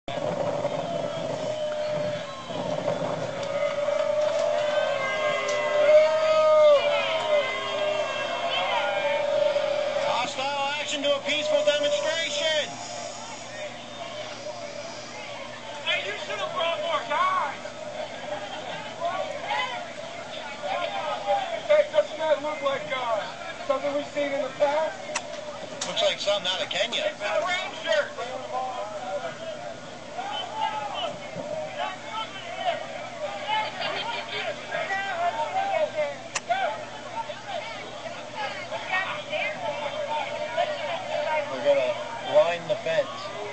Hostile action to a peaceful demonstration. Hey, you should have brought more guys. Hey, doesn't that look like something we've seen in the past? Looks like something out of Kenya. It's the Rangers. We're going to line the fence.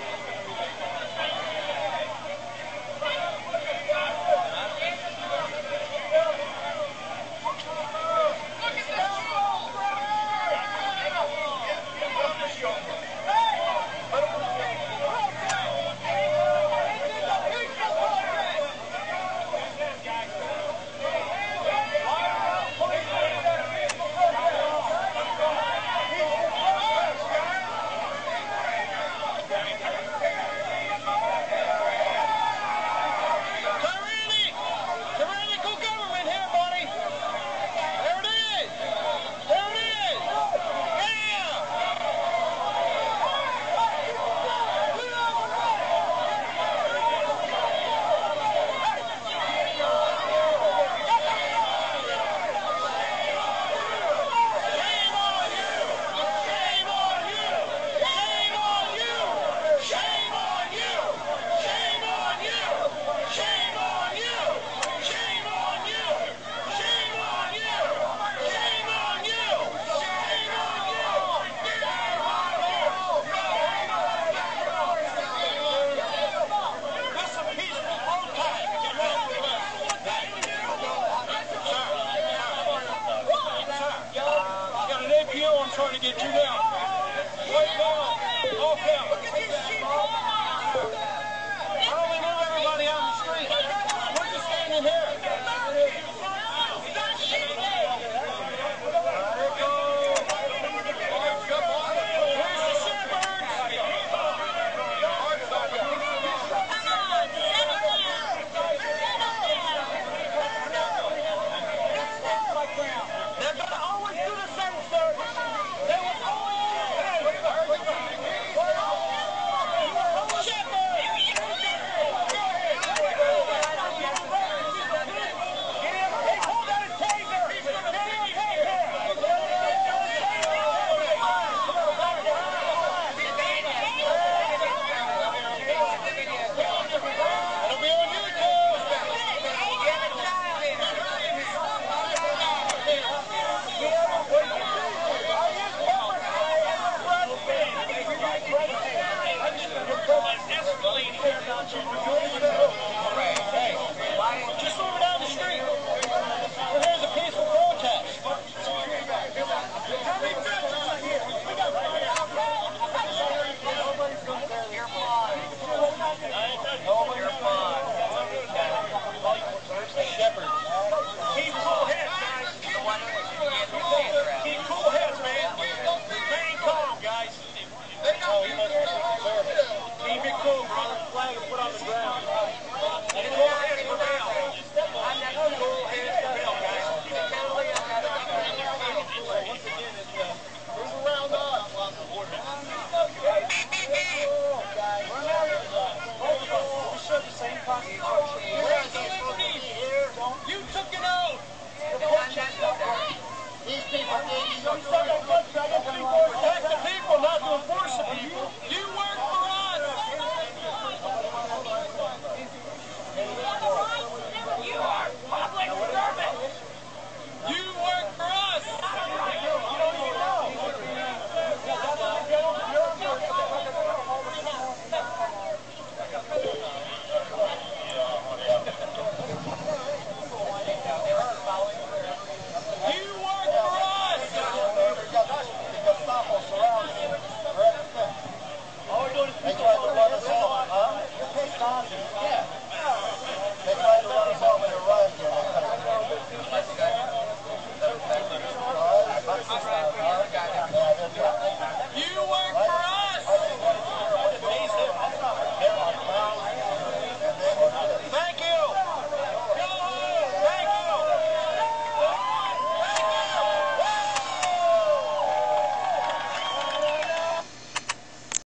I'm trying to get you down. Right now. Okay. Why don't we move everybody out in the street? We're just standing here. Just move it down the street. We're here as a peaceful protest. Shepard. Keep cool heads, guys. Keep cool heads, man. Remain calm, guys. Oh, he must be conservative. Keep it cool, brother. Flag is put on the ground. Cool heads prevail. Cool heads prevail, guys. Once again, it's move around us. We showed the same constitution. You took it out. These people gave you Protect the people, not to enforce the people. You work for us. You are public servant. You work for us. They tried to run us off, huh?